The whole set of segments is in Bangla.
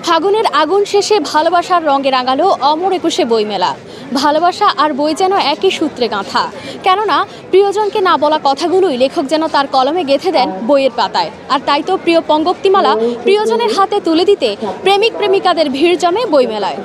ফাগুনের আগুন শেষে ভালোবাসার রঙে রাঙালো অমর একুশে বইমেলা। ভালোবাসা আর বই যেন একই সূত্রে গাঁথা। কেননা প্রিয়জনকে না বলা কথাগুলোই লেখক যেন তার কলমে গেঁথে দেন বইয়ের পাতায়। আর তাই তো প্রিয় পঙ্গক্তিমালা প্রিয়জনের হাতে তুলে দিতে প্রেমিক প্রেমিকাদের ভিড় জমে বইমেলায়।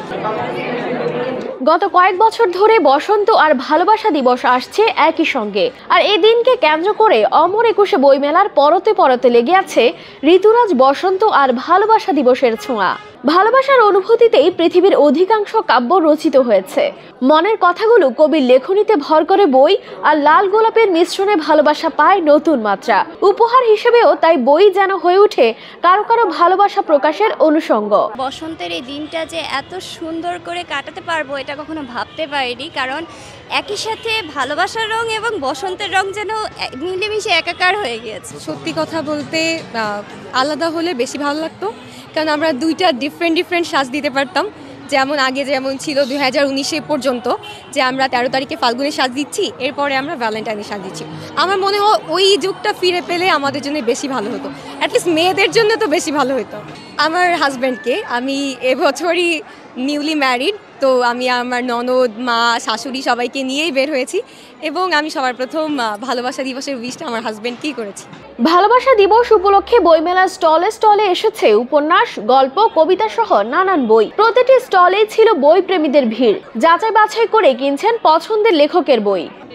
গত কয়েক বছর ধরে বসন্ত আর ভালোবাসা দিবস আসছে একই সঙ্গে, আর এই দিনকে কেন্দ্র করে অমর একুশে বইমেলার পরতে পরতে লেগে আছে ঋতুরাজ বসন্ত আর ভালোবাসা দিবসের ছোঁয়া। ভালোবাসার অনুভূতিতেই পৃথিবীর অধিকাংশ কাব্য রচিত হয়েছে। মনের কথাগুলো কবির লেখনীতে ভর করে বই, আর লাল গোলাপের মিশ্রণে ভালোবাসা পায় নতুন মাত্রা। উপহার হিসেবেও তাই বই যেন হয়ে ওঠে কারো কারো ভালোবাসা প্রকাশের অনুষঙ্গ। বসন্তের এই দিনটা যে এত সুন্দর করে কাটাতে পারবো এটা কখনো ভাবতে পারিনি, কারণ একই সাথে ভালোবাসার রং এবং বসন্তের রং যেন মিলেমিশে একাকার হয়ে গিয়েছে। সত্যি কথা বলতে আলাদা হলে বেশি ভালো লাগতো, কারণ আমরা দুইটা ডিফারেন্ট সাজ দিতে পারতাম। যেমন আগে যেমন ছিল 2019 পর্যন্ত, যে আমরা 13 তারিখে ফাল্গুনের সাজ দিচ্ছি, এরপরে আমরা ভ্যালেন্টাইনের সাজ দিচ্ছি। আমার মনে হয় ওই যুগটা ফিরে পেলে আমাদের জন্য বেশি ভালো হতো, অ্যাটলিস্ট মেয়েদের জন্য তো বেশি ভালো হতো। আমার হাজব্যান্ডকে আমি এবছরই নিউলি ম্যারিড, তো আমি আমার ননদ, মা, শাশুড়ি সবাইকে নিয়েই বের হয়েছি, এবং আমি সবার প্রথম ভালোবাসা দিবসের উইশটা আমার হাজব্যান্ডকেই করেছি। ভালোবাসা দিবস উপলক্ষে বইমেলার স্টলে স্টলে এসেছে উপন্যাস, গল্প, কবিতা সহ নানান বই। প্রতিটি স্টলেই ছিল বই প্রেমীদের ভিড়। যাচাই বাছাই করে কিনছেন পছন্দের লেখকের বই।